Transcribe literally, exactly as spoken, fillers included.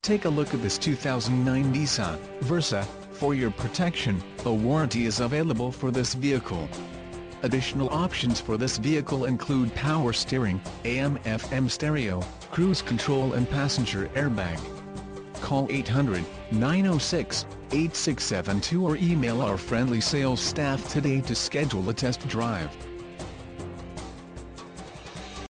Take a look at this two thousand nine Nissan Versa. For your protection, a warranty is available for this vehicle. Additional options for this vehicle include power steering, A M F M stereo, cruise control and passenger airbag. Call eight hundred, nine oh six, eight six seven two or email our friendly sales staff today to schedule a test drive.